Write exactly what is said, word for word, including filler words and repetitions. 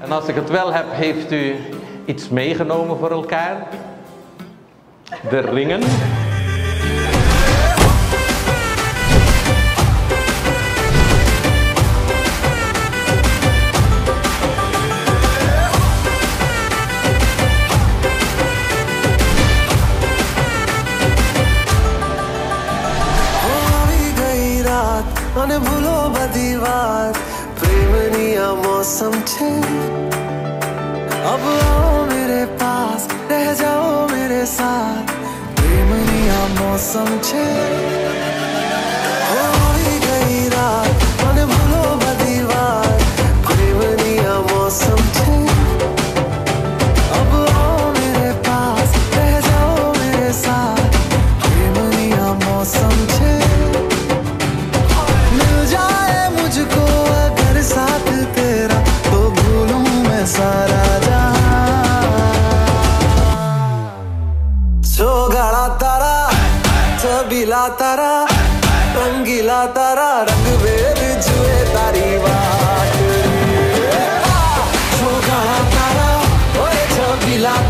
En als ik het wel heb, heeft u iets meegenomen voor elkaar. De ringen. મને ભૂલો બધી વાત પ્રેમની આ મૌસમ છે अब आओ मेरे पास रह जाओ मेरे साथ प्रेमनी आ मौसम छे होई गई रात મને ભૂલો બધી વાત प्रेमनी आ मौसम छे अब आओ मेरे पास रह जाओ मेरे साथ प्रेमनी आ मौसम छे मिल जाए मुझको अगर साथ तेरा तो भूलूं मैं सारा छबीला तारा रंगीला तारा रंग वेद जुए तारी बात छोगा तारा ओए छबीला